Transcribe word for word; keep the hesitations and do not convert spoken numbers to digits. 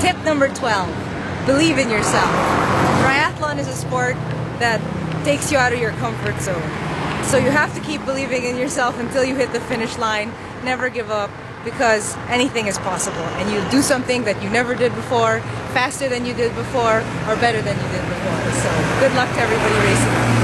Tip number twelve, believe in yourself. Triathlon is a sport that takes you out of your comfort zone. So you have to keep believing in yourself until you hit the finish line. Never give up, because anything is possible. And you'll do something that you never did before, faster than you did before, or better than you did before. So good luck to everybody racing.